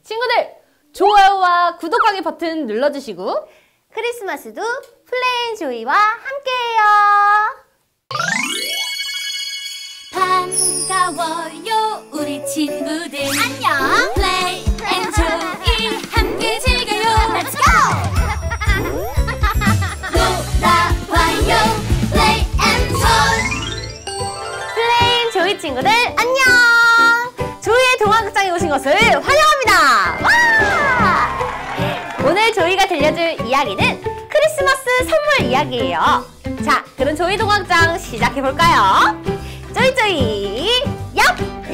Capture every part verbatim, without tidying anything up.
친구들, 좋아요와 구독하기 버튼 눌러주시고 크리스마스도 플레인 조이와 함께해요. 반가워요 우리 친구들. 안녕. 플레이 앤 조이 함께 즐겨요. Let's go. 놀아봐요. 플레이 앤 조이. 플레인 조이 친구들 안녕. 조이의 동화극장에 오신 것을 환영합니다. 와! 오늘 조이가 들려줄 이야기는 크리스마스 선물 이야기예요. 자, 그럼 조이 동화극장 시작해볼까요? 조이조이 얍!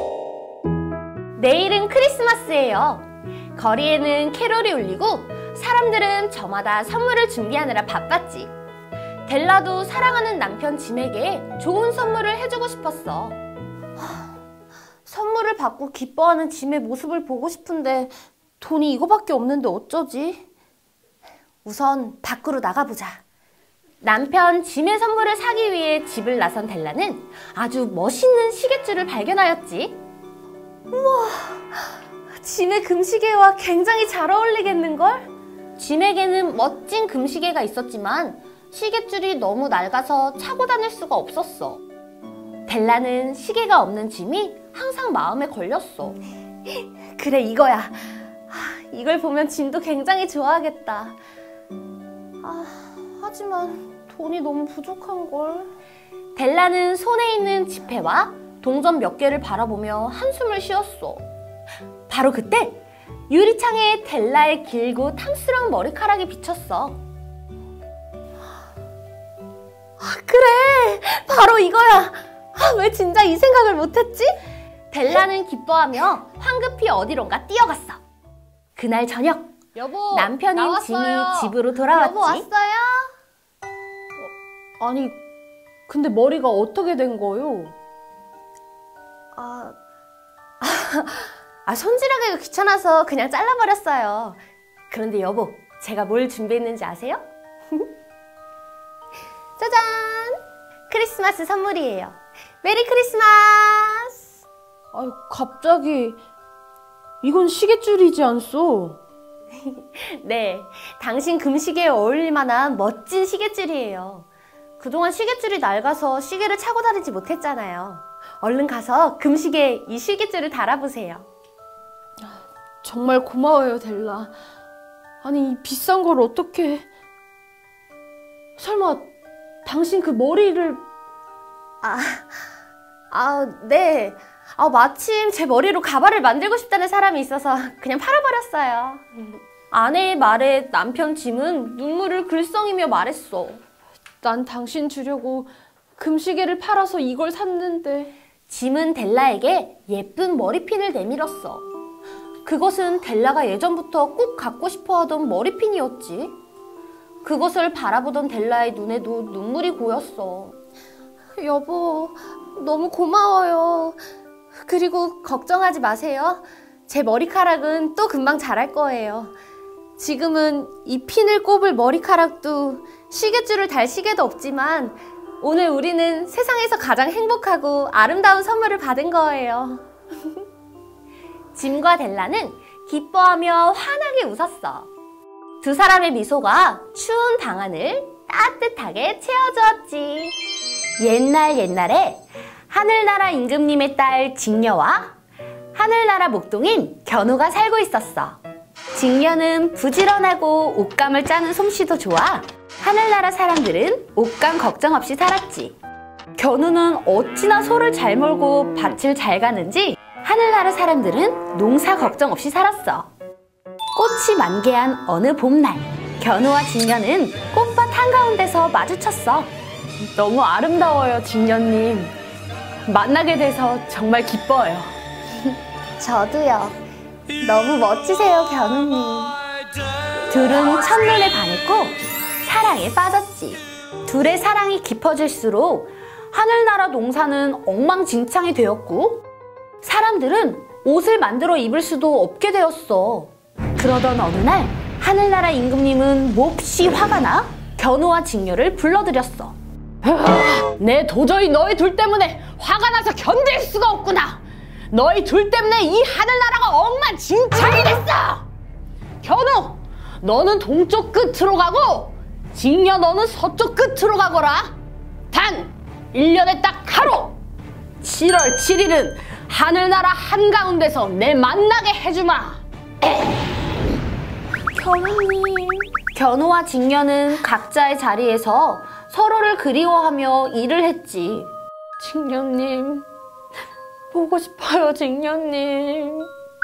내일은 크리스마스예요. 거리에는 캐롤이 울리고 사람들은 저마다 선물을 준비하느라 바빴지. 델라도 사랑하는 남편 짐에게 좋은 선물을 해주고 싶었어. 하, 선물을 받고 기뻐하는 짐의 모습을 보고 싶은데 돈이 이거밖에 없는데 어쩌지? 우선 밖으로 나가보자. 남편 짐의 선물을 사기 위해 집을 나선 델라는 아주 멋있는 시계줄을 발견하였지. 우와, 짐의 금시계와 굉장히 잘 어울리겠는걸? 짐에게는 멋진 금시계가 있었지만 시계줄이 너무 낡아서 차고 다닐 수가 없었어. 델라는 시계가 없는 짐이 항상 마음에 걸렸어. 그래, 이거야. 이걸 보면 짐도 굉장히 좋아하겠다. 아, 하지만 돈이 너무 부족한걸. 델라는 손에 있는 지폐와 동전 몇 개를 바라보며 한숨을 쉬었어. 바로 그때 유리창에 델라의 길고 탐스러운 머리카락이 비쳤어. 아, 그래! 바로 이거야! 아, 왜 진짜 이 생각을 못했지? 델라는 기뻐하며 황급히 어디론가 뛰어갔어. 그날 저녁, 여보, 남편인 나왔어요. 짐이 집으로 돌아왔지. 여보 왔어요? 어, 아니, 근데 머리가 어떻게 된 거요? 아, 아, 손질하기가 귀찮아서 그냥 잘라버렸어요. 그런데 여보, 제가 뭘 준비했는지 아세요? 짜잔! 크리스마스 선물이에요. 메리 크리스마스! 아유, 갑자기 이건 시계줄이지 않소? 네, 당신 금시계에 어울릴 만한 멋진 시계줄이에요. 그동안 시계줄이 낡아서 시계를 차고 다니지 못했잖아요. 얼른 가서 금시계에 이 시계줄을 달아보세요. 정말 고마워요, 델라. 아니, 이 비싼 걸 어떻게... 설마 당신 그 머리를... 아, 아, 네. 아, 마침 제 머리로 가발을 만들고 싶다는 사람이 있어서 그냥 팔아버렸어요. 아내의 말에 남편 짐은 눈물을 글썽이며 말했어. 난 당신 주려고 금시계를 팔아서 이걸 샀는데... 짐은 델라에게 예쁜 머리핀을 내밀었어. 그것은 델라가 예전부터 꼭 갖고 싶어 하던 머리핀이었지. 그것을 바라보던 델라의 눈에도 눈물이 고였어. 여보, 너무 고마워요. 그리고 걱정하지 마세요. 제 머리카락은 또 금방 자랄 거예요. 지금은 이 핀을 꼽을 머리카락도 시계줄을 달 시계도 없지만 오늘 우리는 세상에서 가장 행복하고 아름다운 선물을 받은 거예요. 짐과 델라는 기뻐하며 환하게 웃었어. 두 사람의 미소가 추운 방안을 따뜻하게 채워주었지. 옛날 옛날에 하늘나라 임금님의 딸 직녀와 하늘나라 목동인 견우가 살고 있었어. 직녀는 부지런하고 옷감을 짜는 솜씨도 좋아 하늘나라 사람들은 옷감 걱정 없이 살았지. 견우는 어찌나 소를 잘 몰고 밭을 잘 가는지 하늘나라 사람들은 농사 걱정 없이 살았어. 꽃이 만개한 어느 봄날, 견우와 직녀는 꽃밭 한가운데서 마주쳤어. 너무 아름다워요, 직녀님. 만나게 돼서 정말 기뻐요. 저도요. 너무 멋지세요, 견우님. 둘은 첫눈에 반했고 사랑에 빠졌지. 둘의 사랑이 깊어질수록 하늘나라 농사는 엉망진창이 되었고 사람들은 옷을 만들어 입을 수도 없게 되었어. 그러던 어느 날 하늘나라 임금님은 몹시 화가 나 견우와 직녀를 불러들였어. 내 도저히 너희 둘 때문에 화가 나서 견딜 수가 없구나. 너희 둘 때문에 이 하늘나라가 엉망진창이 됐어! 견우, 너는 동쪽 끝으로 가고 직녀 너는 서쪽 끝으로 가거라. 단 일 년에 딱 하루 칠월 칠일은 하늘나라 한가운데서 내 만나게 해주마. 견우님. 견우와 직녀는 각자의 자리에서 서로를 그리워하며 일을 했지. 직녀님, 보고 싶어요, 직녀님.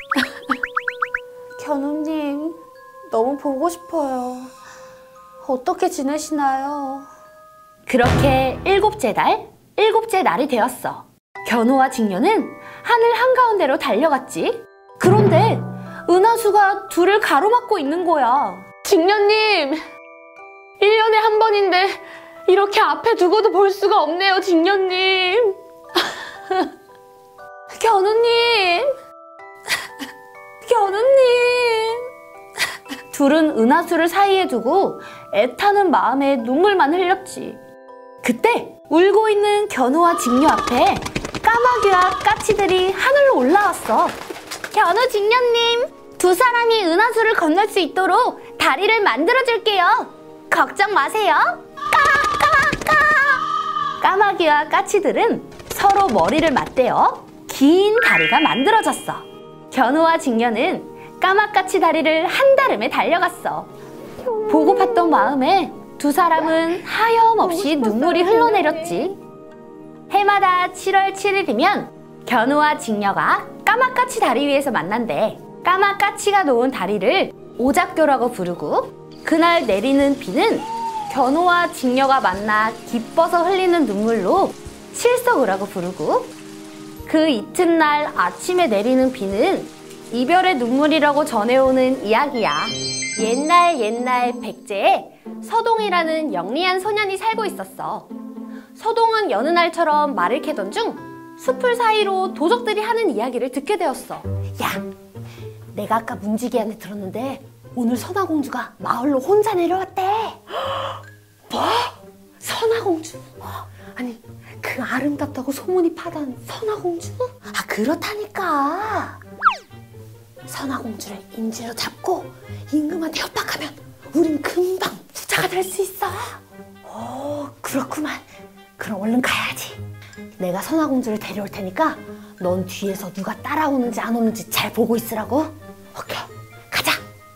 견우님, 너무 보고 싶어요. 어떻게 지내시나요? 그렇게 일곱째 달, 일곱째 날이 되었어. 견우와 직녀는 하늘 한가운데로 달려갔지. 그런데 은하수가 둘을 가로막고 있는 거야. 직녀님, 일 년에 한 번인데 이렇게 앞에 두고도 볼 수가 없네요, 직녀님. 견우님! 견우님! 둘은 은하수를 사이에 두고 애타는 마음에 눈물만 흘렸지. 그때 울고 있는 견우와 직녀 앞에 까마귀와 까치들이 하늘로 올라왔어. 견우 직녀님, 두 사람이 은하수를 건널 수 있도록 다리를 만들어줄게요. 걱정 마세요. 까까까. 까마귀와 까치들은 서로 머리를 맞대어 긴 다리가 만들어졌어. 견우와 직녀는 까마까치 다리를 한다름에 달려갔어. 보고팠던 마음에 두 사람은 하염없이 눈물이 흘러내렸지. 해마다 칠월 칠일이면 견우와 직녀가 까마까치 다리 위에서 만난대. 까마까치가 놓은 다리를 오작교라고 부르고, 그날 내리는 비는 견우와 직녀가 만나 기뻐서 흘리는 눈물로 칠석이라고 부르고, 그 이튿날 아침에 내리는 비는 이별의 눈물이라고 전해오는 이야기야. 옛날 옛날 백제에 서동이라는 영리한 소년이 살고 있었어. 서동은 여느 날처럼 말을 캐던 중 숲을 사이로 도적들이 하는 이야기를 듣게 되었어. 야, 내가 아까 문지기한테 들었는데 오늘 선화공주가 마을로 혼자 내려왔대. 뭐? 선화공주? 아니, 그 아름답다고 소문이 파단 선화공주? 아, 그렇다니까. 선화공주를 인질로 잡고 임금한테 협박하면 우린 금방 부자가 될 수 있어. 오, 그렇구만. 그럼 얼른 가야지. 내가 선화공주를 데려올 테니까 넌 뒤에서 누가 따라오는지 안 오는지 잘 보고 있으라고. 오케이, 가자.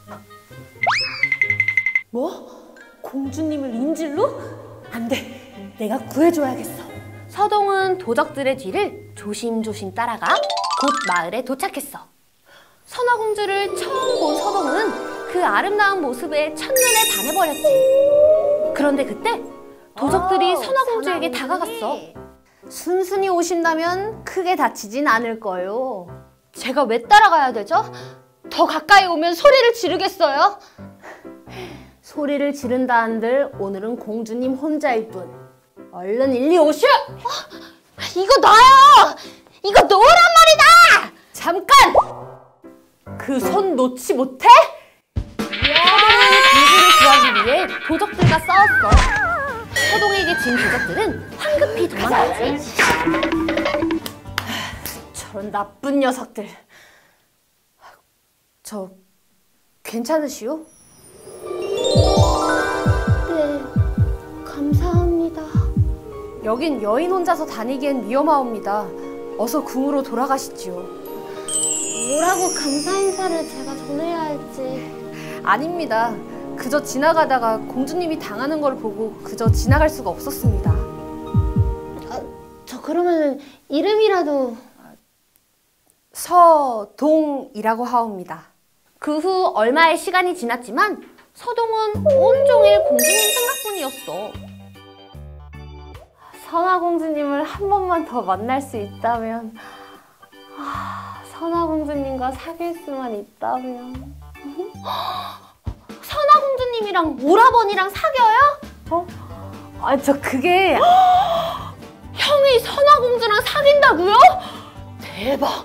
뭐? 공주님을 인질로? 안 돼. 내가 구해줘야겠어. 서동은 도적들의 뒤를 조심조심 따라가 곧 마을에 도착했어. 선화공주를 처음 본 서동은 그 아름다운 모습에 첫눈에 반해버렸지. 그런데 그때 도적들이 오, 선화공주에게 다가갔어. 순순히 오신다면 크게 다치진 않을 거요. 제가 왜 따라가야 되죠? 더 가까이 오면 소리를 지르겠어요? 소리를 지른다 한들 오늘은 공주님 혼자일 뿐. 얼른 일리 오시오! 어? 이거 나요! 이거 놓으란 말이다! 잠깐! 그 손 놓지 못해? 서동은 공주를 구하기 위해 도적들과 싸웠어. 서동에게 진 도적들은 황급히 도망갔지. 저런 나쁜 녀석들. 저 괜찮으시오? 네, 감사합니다. 여긴 여인 혼자서 다니기엔 위험하옵니다. 어서 궁으로 돌아가시지요. 뭐라고 감사 인사를 제가 전해야 할지. 아닙니다. 그저 지나가다가 공주님이 당하는 걸 보고 그저 지나갈 수가 없었습니다. 아, 저 그러면 이름이라도. 서동이라고 하옵니다. 그 후 얼마의 시간이 지났지만 서동은 온종일 공주님 생각뿐이었어. 선화공주님을 한 번만 더 만날 수 있다면, 아, 선화공주님과 사귈 수만 있다면. 선화공주님이랑 오라버니랑 사겨요? 어? 아, 저 그게 형이 선화공주랑 사귄다고요? 대박!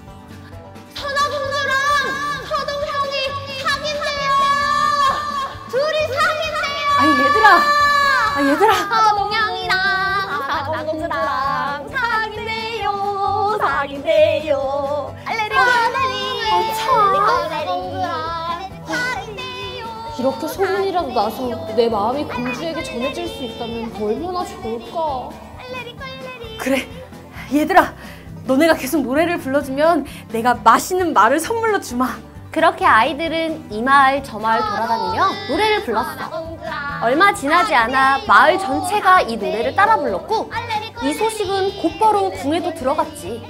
선화공주랑 서동 형이 사귄대요! 둘이 사귄대요! 아니 얘들아! 아 얘들아! 서동형이랑 사공주랑 사귄대요. 상인데요. 알레리 꼴레리. 아, 이렇게 소문이라도 나서 내 마음이 공주에게 전해질 수 있다면 얼마나 좋을까. 그래, 얘들아, 너네가 계속 노래를 불러주면 내가 맛있는 말을 선물로 주마. 그렇게 아이들은 이 마을 저 마을 돌아다니며 노래를 불렀어. 얼마 지나지 않아 마을 전체가 이 노래를 따라 불렀고 이 소식은 곧바로 궁에도 들어갔지.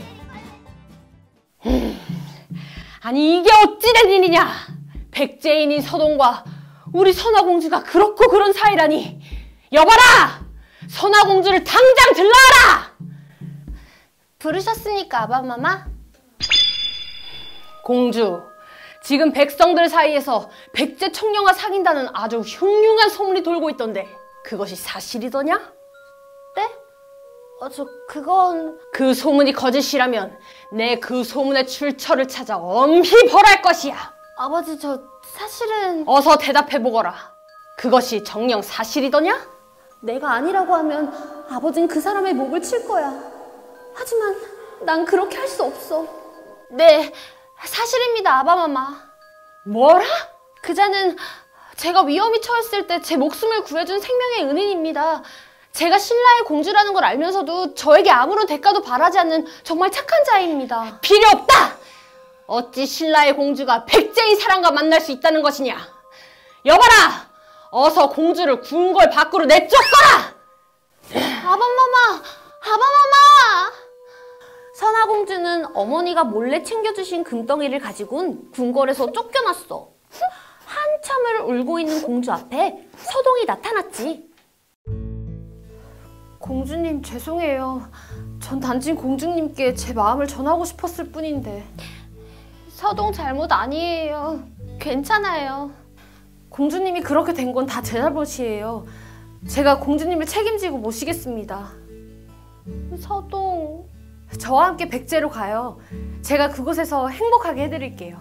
아니 이게 어찌된 일이냐? 백제인인 서동과 우리 선화공주가 그렇고 그런 사이라니. 여봐라! 선화공주를 당장 들러와라! 부르셨습니까, 아바마마? 공주, 지금 백성들 사이에서 백제 청년과 사귄다는 아주 흉흉한 소문이 돌고 있던데 그것이 사실이더냐? 네? 어, 저 그건... 그 소문이 거짓이라면 내 그 소문의 출처를 찾아 엄히 벌할 것이야. 아버지, 저 사실은... 어서 대답해보거라. 그것이 정녕 사실이더냐? 내가 아니라고 하면 아버진 그 사람의 목을 칠 거야. 하지만 난 그렇게 할 수 없어. 네, 사실입니다, 아바마마. 뭐라? 그자는 제가 위험이 처했을 때 제 목숨을 구해준 생명의 은인입니다. 제가 신라의 공주라는 걸 알면서도 저에게 아무런 대가도 바라지 않는 정말 착한 자입니다. 필요 없다! 어찌 신라의 공주가 백제인 사람과 만날 수 있다는 것이냐? 여봐라! 어서 공주를 궁궐 밖으로 내쫓거라! 아바마마! 아바마마! 선화공주는 어머니가 몰래 챙겨주신 금덩이를 가지고는 궁궐에서 쫓겨났어. 한참을 울고 있는 공주 앞에 서동이 나타났지. 공주님, 죄송해요. 전 단지 공주님께 제 마음을 전하고 싶었을 뿐인데. 서동 잘못 아니에요. 괜찮아요. 공주님이 그렇게 된 건 다 제 잘못이에요. 제가 공주님을 책임지고 모시겠습니다. 서동... 저와 함께 백제로 가요. 제가 그곳에서 행복하게 해드릴게요.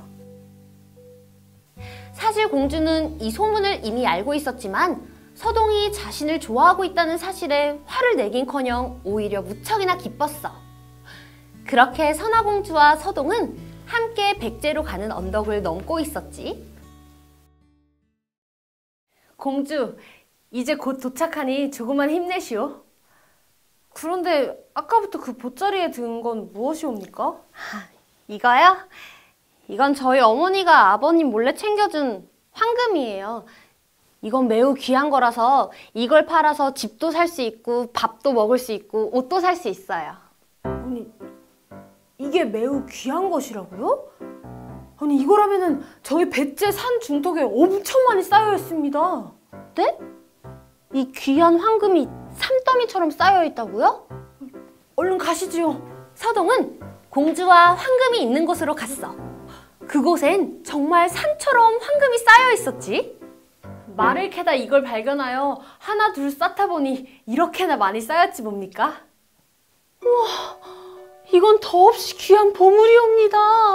사실 공주는 이 소문을 이미 알고 있었지만 서동이 자신을 좋아하고 있다는 사실에 화를 내긴커녕 오히려 무척이나 기뻤어. 그렇게 선화공주와 서동은 함께 백제로 가는 언덕을 넘고 있었지. 공주, 이제 곧 도착하니 조금만 힘내시오. 그런데 아까부터 그 돗자리에 든 건 무엇이옵니까? 이거요? 이건 저희 어머니가 아버님 몰래 챙겨준 황금이에요. 이건 매우 귀한 거라서 이걸 팔아서 집도 살 수 있고 밥도 먹을 수 있고 옷도 살 수 있어요. 아니, 이게 매우 귀한 것이라고요? 아니, 이거라면은 저희 백제 산 중턱에 엄청 많이 쌓여 있습니다. 네? 이 귀한 황금이 산더미처럼 쌓여 있다고요? 얼른 가시지요. 서동은 공주와 황금이 있는 곳으로 갔어. 그곳엔 정말 산처럼 황금이 쌓여 있었지. 말을 캐다 이걸 발견하여 하나 둘 쌓다 보니 이렇게나 많이 쌓였지 뭡니까? 우와, 이건 더없이 귀한 보물이옵니다.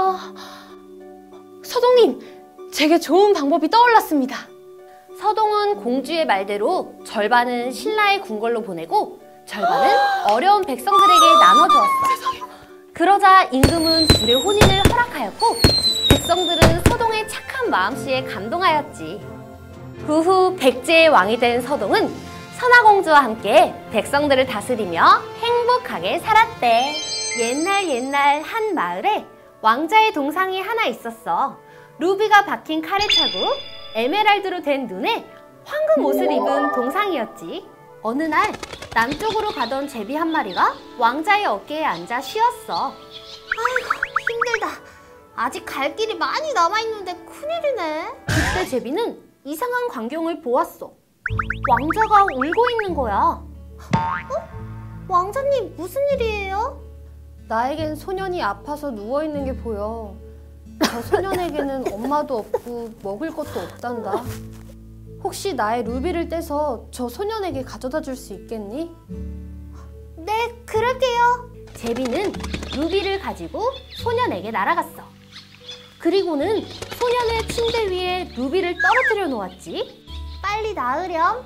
서동님, 제게 좋은 방법이 떠올랐습니다. 서동은 공주의 말대로 절반은 신라의 궁궐로 보내고 절반은 어려운 백성들에게 나눠주었어. 그러자 임금은 둘의 혼인을 허락하였고 백성들은 서동의 착한 마음씨에 감동하였지. 그 후 백제의 왕이 된 서동은 선화공주와 함께 백성들을 다스리며 행복하게 살았대. 옛날 옛날 한 마을에 왕자의 동상이 하나 있었어. 루비가 박힌 칼을 차고 에메랄드로 된 눈에 황금 옷을 입은 동상이었지. 어느 날 남쪽으로 가던 제비 한 마리가 왕자의 어깨에 앉아 쉬었어. 아이고, 힘들다. 아직 갈 길이 많이 남아있는데 큰일이네. 그때 제비는 이상한 광경을 보았어. 왕자가 울고 있는 거야. 어? 왕자님, 무슨 일이에요? 나에겐 소년이 아파서 누워있는 게 보여. 저 소년에게는 엄마도 없고 먹을 것도 없단다. 혹시 나의 루비를 떼서 저 소년에게 가져다 줄 수 있겠니? 네, 그럴게요. 제비는 루비를 가지고 소년에게 날아갔어. 그리고는 소년의 침대 위에 루비를 떨어뜨려 놓았지. 빨리 나으렴.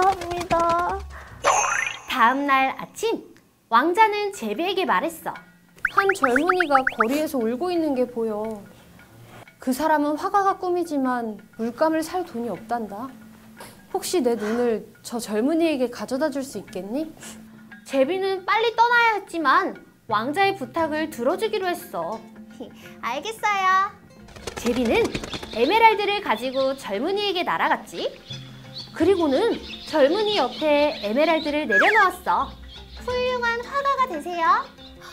감사합니다. 다음 날 아침, 왕자는 제비에게 말했어. 한 젊은이가 거리에서 울고 있는 게 보여. 그 사람은 화가가 꿈이지만 물감을 살 돈이 없단다. 혹시 내 눈을 저 젊은이에게 가져다 줄 수 있겠니? 제비는 빨리 떠나야 했지만 왕자의 부탁을 들어주기로 했어. 알겠어요. 제비는 에메랄드를 가지고 젊은이에게 날아갔지. 그리고는 젊은이 옆에 에메랄드를 내려놓았어. 훌륭한 화가가 되세요.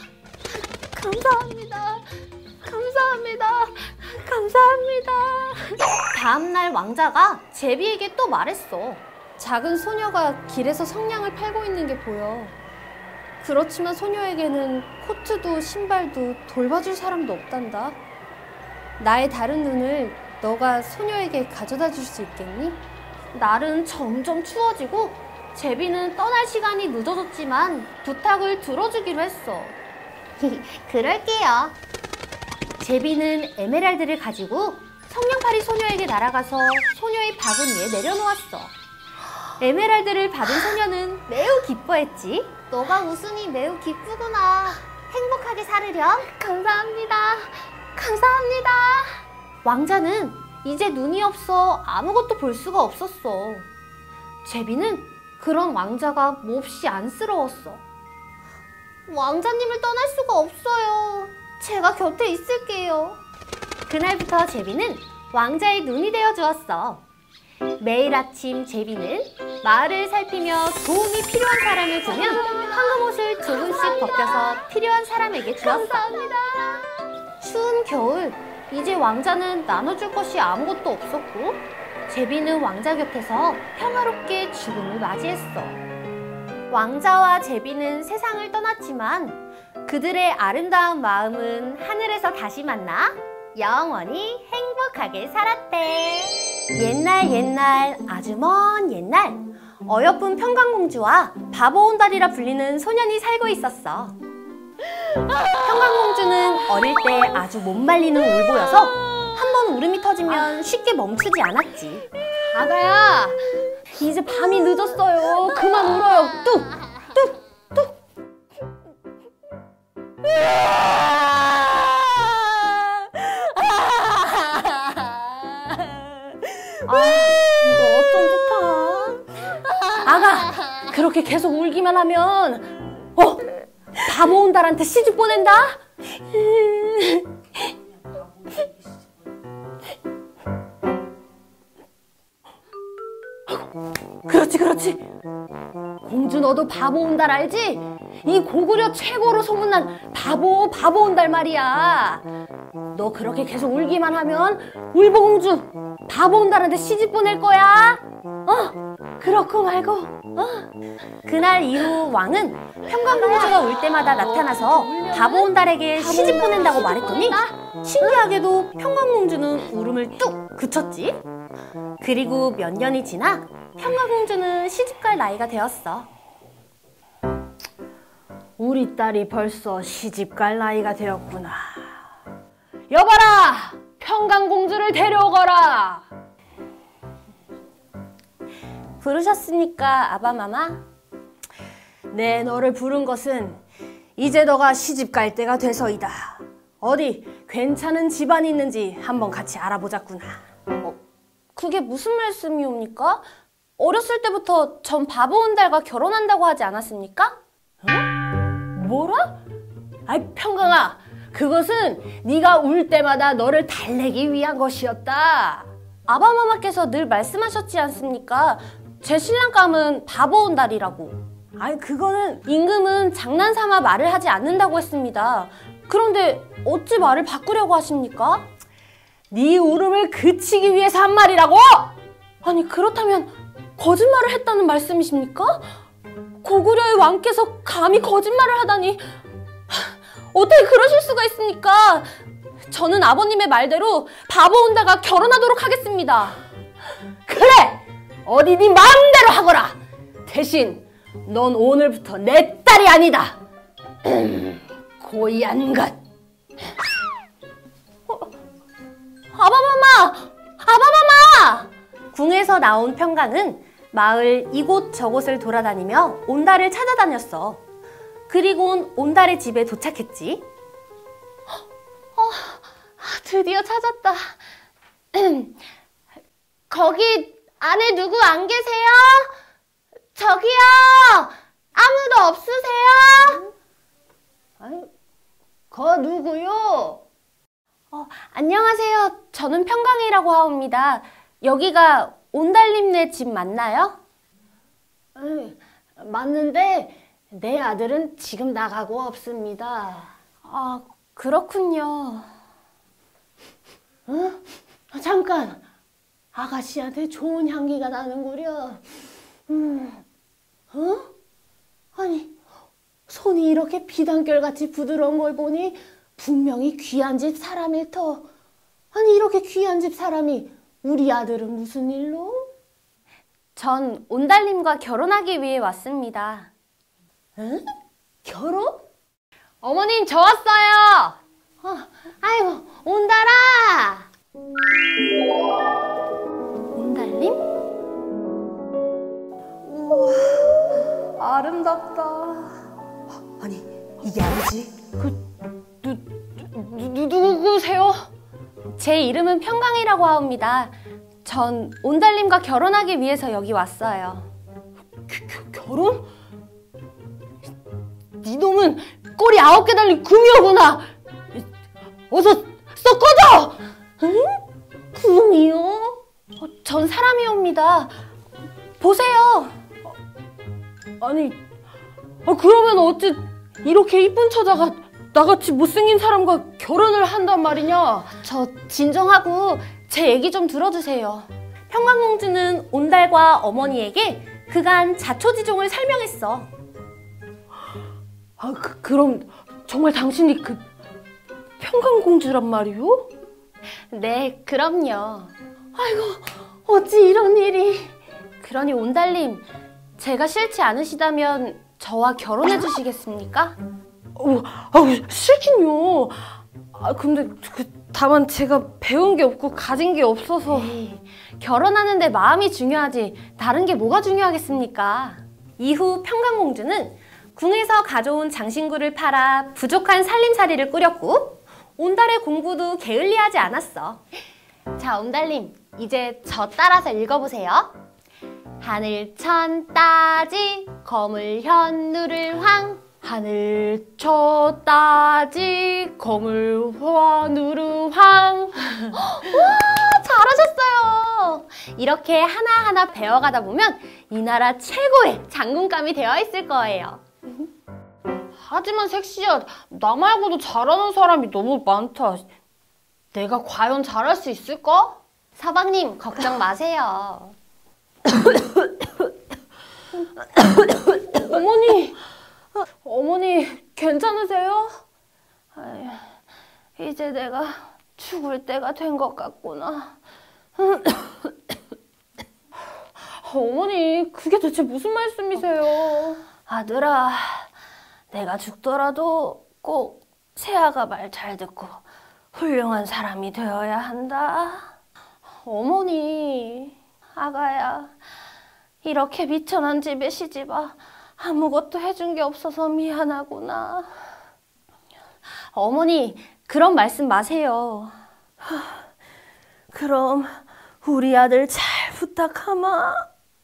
감사합니다. 감사합니다. 감사합니다. 다음날 왕자가 제비에게 또 말했어. 작은 소녀가 길에서 성냥을 팔고 있는 게 보여. 그렇지만 소녀에게는 코트도 신발도 돌봐줄 사람도 없단다. 나의 다른 눈을 너가 소녀에게 가져다 줄 수 있겠니? 날은 점점 추워지고 제비는 떠날 시간이 늦어졌지만 부탁을 들어주기로 했어. 그럴게요. 제비는 에메랄드를 가지고 성냥팔이 소녀에게 날아가서 소녀의 바구니에 내려놓았어. 에메랄드를 받은 소녀는 매우 기뻐했지. 너가 웃으니 매우 기쁘구나. 행복하게 살으렴. 감사합니다. 감사합니다. 왕자는 이제 눈이 없어 아무것도 볼 수가 없었어. 제비는 그런 왕자가 몹시 안쓰러웠어. 왕자님을 떠날 수가 없어요. 제가 곁에 있을게요. 그날부터 제비는 왕자의 눈이 되어 주었어. 매일 아침 제비는 마을을 살피며 도움이 필요한 사람을 보면 황금옷을 조금씩 벗겨서 필요한 사람에게 주었어. 감사합니다. 추운 겨울, 이제 왕자는 나눠줄 것이 아무것도 없었고 제비는 왕자 곁에서 평화롭게 죽음을 맞이했어. 왕자와 제비는 세상을 떠났지만 그들의 아름다운 마음은 하늘에서 다시 만나 영원히 행복하게 살았대. 옛날 옛날 아주 먼 옛날 어여쁜 평강공주와 바보온달이라 불리는 소년이 살고 있었어. 평강공주는 어릴 때 아주 못 말리는 울보여서 한 번 울음이 터지면 쉽게 멈추지 않았지. 아가야, 이제 밤이 늦었어요. 그만 울어요. 뚝! 뚝! 뚝! 아, 이걸 어쩜 좋다. 아가, 그렇게 계속 울기만 하면 어? 바보온달한테 시집 보낸다? 그렇지 그렇지. 공주 너도 바보온달 알지? 이 고구려 최고로 소문난 바보 바보온달 말이야. 너 그렇게 계속 울기만 하면 울보공주 바보온달한테 시집 보낼 거야. 어? 그렇고 말고. 어? 그날 이후 왕은 평강공주가 울 때마다 나타나서 바보온달에게 시집 보낸다고 말했더니 신기하게도 평강공주는 울음을 뚝 그쳤지. 그리고 몇 년이 지나 평강공주는 시집갈 나이가 되었어. 우리 딸이 벌써 시집갈 나이가 되었구나. 여봐라! 평강공주를 데려오거라! 부르셨습니까, 아바마마? 네, 너를 부른 것은 이제 너가 시집갈 때가 돼서이다. 어디 괜찮은 집안이 있는지 한번 같이 알아보자꾸나. 어, 그게 무슨 말씀이옵니까? 어렸을 때부터 전 바보온달과 결혼한다고 하지 않았습니까? 어? 뭐라? 아이 평강아, 그것은 네가 울 때마다 너를 달래기 위한 것이었다. 아바마마께서 늘 말씀하셨지 않습니까? 제 신랑감은 바보온달이라고. 아니 그거는 임금은 장난삼아 말을 하지 않는다고 했습니다. 그런데 어찌 말을 바꾸려고 하십니까? 네 울음을 그치기 위해서 한 말이라고? 아니 그렇다면 거짓말을 했다는 말씀이십니까? 고구려의 왕께서 감히 거짓말을 하다니 어떻게 그러실 수가 있습니까? 저는 아버님의 말대로 바보온달과 결혼하도록 하겠습니다. 그래! 어디 네 마음대로 하거라! 대신 넌 오늘부터 내 딸이 아니다! 고이한 것! 어, 아바마마! 아바마마! 궁에서 나온 평강은 마을 이곳 저곳을 돌아다니며 온달을 찾아다녔어. 그리곤 온달의 집에 도착했지. 드디어 찾았다. 거기 안에 누구 안 계세요? 저기요! 아무도 없으세요? 아니, 거 누구요? 어, 안녕하세요. 저는 평강이라고 하옵니다. 여기가 온달님네 집 맞나요? 에이, 맞는데 내 아들은 지금 나가고 없습니다. 아, 그렇군요. 어? 아, 잠깐! 아가씨한테 좋은 향기가 나는구려. 음, 어? 아니, 손이 이렇게 비단결같이 부드러운 걸 보니 분명히 귀한 집 사람일 터. 아니, 이렇게 귀한 집 사람이 우리 아들은 무슨 일로? 전 온달님과 결혼하기 위해 왔습니다. 응? 결혼? 어머님, 저 왔어요. 어, 아이고, 온달아! 온달님? 우와, 아름답다. 아니, 이게 아니지? 누, 누, 누구세요? 제 이름은 평강이라고 하옵니다. 전 온달님과 결혼하기 위해서 여기 왔어요. 겨, 결혼? 네 놈은 꼬리 아홉 개 달린 금이로구나. 어서 썩 꺼져! 응? 금이요? 어, 전 사람이옵니다. 보세요. 아니, 아, 그러면 어째 이렇게 이쁜 처자가 나같이 못생긴 사람과 결혼을 한단 말이냐? 저 진정하고 제 얘기 좀 들어주세요. 평강공주는 온달과 어머니에게 그간 자초지종을 설명했어. 아, 그, 그럼 정말 당신이 그 평강공주란 말이오? 네, 그럼요. 아이고, 어찌 이런 일이. 그러니 온달님, 제가 싫지 않으시다면 저와 결혼해 주시겠습니까? 어, 아우, 싫긴요. 아, 근데 그, 다만 제가 배운 게 없고 가진 게 없어서. 에이, 결혼하는데 마음이 중요하지 다른 게 뭐가 중요하겠습니까? 이후 평강공주는 궁에서 가져온 장신구를 팔아 부족한 살림살이를 꾸렸고 온달의 공부도 게을리하지 않았어. 자, 온달님, 이제 저 따라서 읽어보세요. 하늘천 따지 거물 현누를 황 하늘 쳐 따지 거물 화누르 황. 와, 잘하셨어요. 이렇게 하나하나 배워가다 보면 이 나라 최고의 장군감이 되어 있을 거예요. 하지만 색시야, 나 말고도 잘하는 사람이 너무 많다. 내가 과연 잘할 수 있을까? 서방님, 걱정 마세요. 어머니, 어머니 괜찮으세요? 아휴, 이제 내가 죽을 때가 된 것 같구나. 어머니, 그게 대체 무슨 말씀이세요? 아들아, 내가 죽더라도 꼭 세아가 말 잘 듣고 훌륭한 사람이 되어야 한다. 어머니, 아가야, 이렇게 미천한 집에 시집와 아무것도 해준 게 없어서 미안하구나. 어머니, 그런 말씀 마세요. 그럼 우리 아들 잘 부탁하마.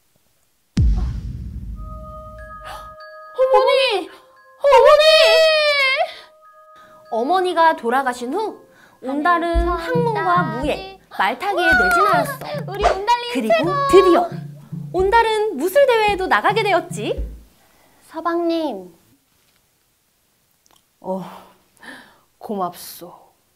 어머니! 어머니! 어머니가 돌아가신 후 온달은 학문과 무예, 말타기에 내진하였어. 우리 온달님 그리고 드디어 온달은 무술대회에도 나가게 되었지. 서방님, 어, 고맙소.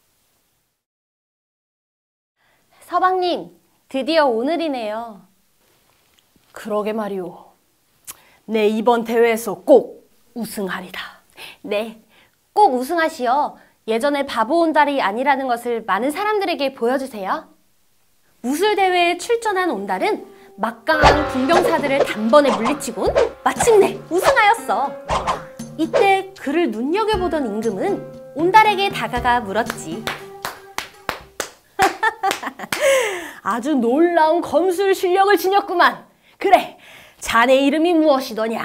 서방님, 드디어 오늘이네요. 그러게 말이오. 내 이번 대회에서 꼭 우승하리다. 네, 꼭 우승하시어 예전의 바보 온달이 아니라는 것을 많은 사람들에게 보여주세요. 무술대회에 출전한 온달은 막강한 군병사들을 단번에 물리치곤 마침내 우승하였어. 이때 그를 눈여겨보던 임금은 온달에게 다가가 물었지. 아주 놀라운 검술 실력을 지녔구만. 그래, 자네 이름이 무엇이더냐?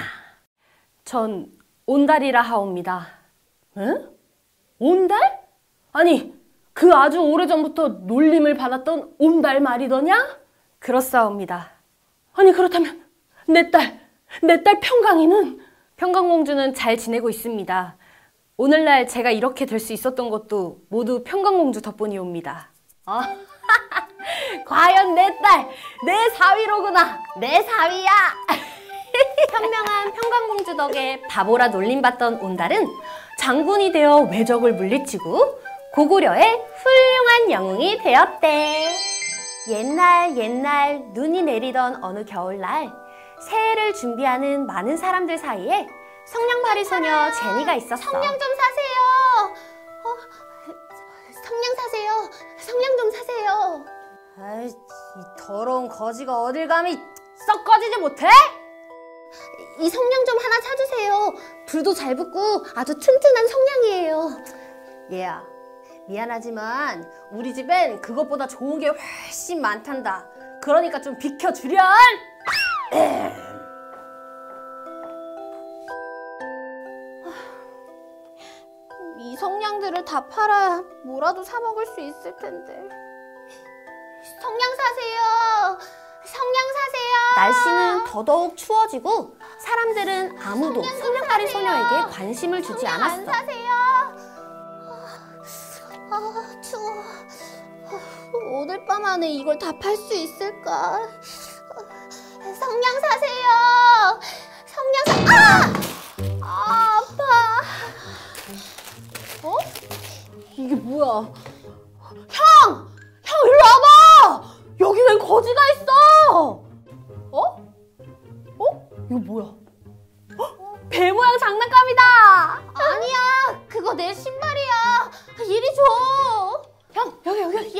전 온달이라 하옵니다. 응? 온달? 아니, 그 아주 오래전부터 놀림을 받았던 온달 말이더냐? 그렇사옵니다. 아니 그렇다면 내 딸, 내 딸 평강이는? 평강공주는 잘 지내고 있습니다. 오늘날 제가 이렇게 될 수 있었던 것도 모두 평강공주 덕분이옵니다. 아, 과연 내 딸, 내 사위로구나. 내 사위야. 현명한 평강공주 덕에 바보라 놀림받던 온달은 장군이 되어 외적을 물리치고 고구려의 훌륭한 영웅이 되었대. 옛날 옛날 눈이 내리던 어느 겨울날 새해를 준비하는 많은 사람들 사이에 성냥팔이 소녀 제니가 있었어. 성냥 좀 사세요. 어, 성냥 사세요. 성냥 좀 사세요. 아이, 이 더러운 거지가 어딜 감히 썩 꺼지지 못해? 이 성냥 좀 하나 사주세요. 불도 잘 붙고 아주 튼튼한 성냥이에요. 얘야, 미안하지만 우리 집엔 그것보다 좋은 게 훨씬 많단다. 그러니까 좀 비켜주렴. 이 성냥들을 다 팔아야 뭐라도 사 먹을 수 있을 텐데. 성냥 사세요. 성냥 사세요. 날씨는 더더욱 추워지고 사람들은 아무도 성냥팔이 소녀에게 관심을 주지 성냥 않았어. 안 사세요. 아, 추워. 오늘 밤 안에 이걸 다 팔 수 있을까? 성냥 사세요. 성냥 사... 아! 아, 아파. 어? 이게 뭐야? 형! 형 일로 와봐! 여기 웬 거지가 있어! 어? 어? 이거 뭐야? 어? 배 모양 장난감이다! 아니야, 그거 내 신발이야. 이리 줘. 형, 여기 여기. 야,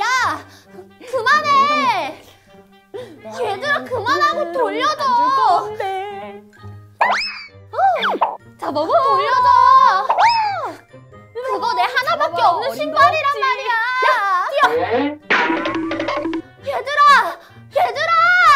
그만해. 얘들아, 그만하고 돌려줘. 줄 건데. 자, 먹어. 돌려줘. 그거 내 하나밖에 잡아봐, 없는 어림도 신발이란 없지. 말이야. 야, 뛰어. 얘들아, 얘들아.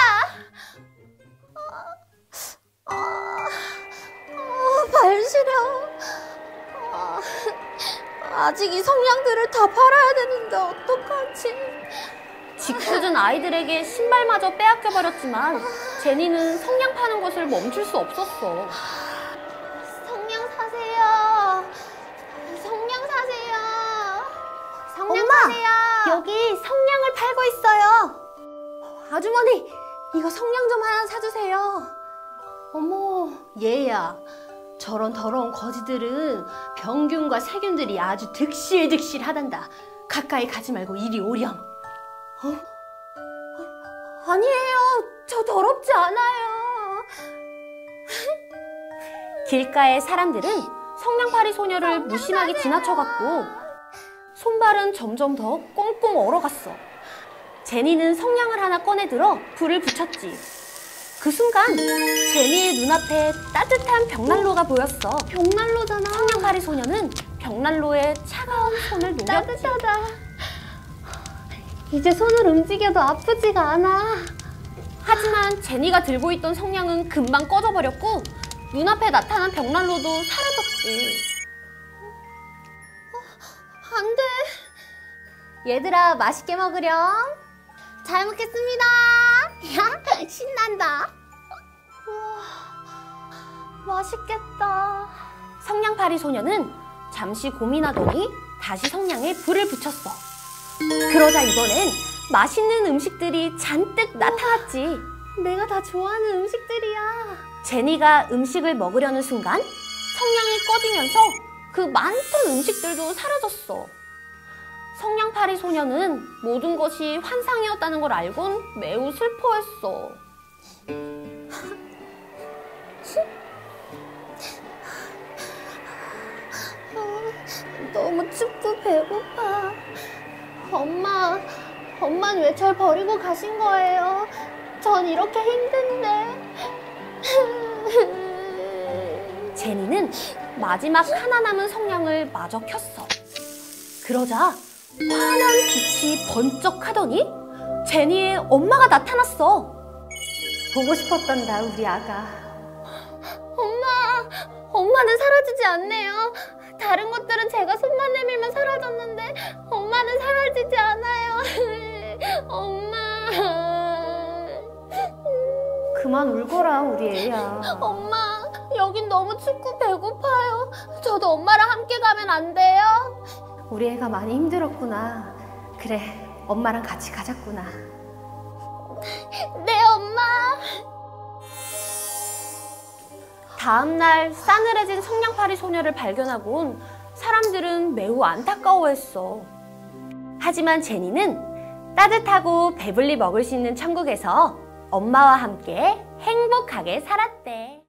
아, 아, 발 시려. 아, 아직 이 성냥들을 다 팔아야 되는데 어떡하지? 짓궂은 아이들에게 신발마저 빼앗겨버렸지만 제니는 성냥 파는 것을 멈출 수 없었어. 성냥 사세요. 성냥 사세요. 성냥 엄마, 사세요. 여기 성냥을 팔고 있어요. 아주머니, 이거 성냥 좀 하나 사주세요. 어머, 얘야. 저런 더러운 거지들은 병균과 세균들이 아주 득실득실하단다. 가까이 가지 말고 이리 오렴. 어? 아니에요. 저 더럽지 않아요. 길가의 사람들은 성냥팔이 소녀를 무심하게 지나쳐갔고 손발은 점점 더 꽁꽁 얼어갔어. 제니는 성냥을 하나 꺼내들어 불을 붙였지. 그 순간 제니의 눈앞에 따뜻한 벽난로가 보였어. 벽난로잖아. 성냥팔이 소녀는 벽난로에 차가운 손을 녹였지. 따뜻하다. 이제 손을 움직여도 아프지가 않아. 하지만 제니가 들고 있던 성냥은 금방 꺼져버렸고 눈앞에 나타난 벽난로도 사라졌지. 안 돼. 얘들아, 맛있게 먹으렴. 잘 먹겠습니다. 야, 신난다. 우와, 맛있겠다. 성냥팔이 소녀는 잠시 고민하더니 다시 성냥에 불을 붙였어. 그러자 이번엔 맛있는 음식들이 잔뜩 나타났지. 내가 다 좋아하는 음식들이야. 제니가 음식을 먹으려는 순간 성냥이 꺼지면서 그 많던 음식들도 사라졌어. 성냥팔이 소녀는 모든 것이 환상이었다는 걸 알곤 매우 슬퍼했어. 너무 춥고 배고파. 엄마, 엄마는 왜 절 버리고 가신 거예요? 전 이렇게 힘든데. 제니는 마지막 하나 남은 성냥을 마저 켰어. 그러자 환한 빛이 번쩍하더니 제니의 엄마가 나타났어. 보고 싶었단다, 우리 아가. 엄마, 엄마는 사라지지 않네요. 다른 것들은 제가 손만 내밀면 사라졌는데 엄마는 사라지지 않아요. 엄마. 그만 울거라, 우리 애야. 엄마, 여긴 너무 춥고 배고파요. 저도 엄마랑 함께 가면 안 돼요? 우리 애가 많이 힘들었구나. 그래, 엄마랑 같이 가자꾸나. 네, 엄마. 다음날 싸늘해진 성냥팔이 소녀를 발견하곤 사람들은 매우 안타까워했어. 하지만 제니는 따뜻하고 배불리 먹을 수 있는 천국에서 엄마와 함께 행복하게 살았대.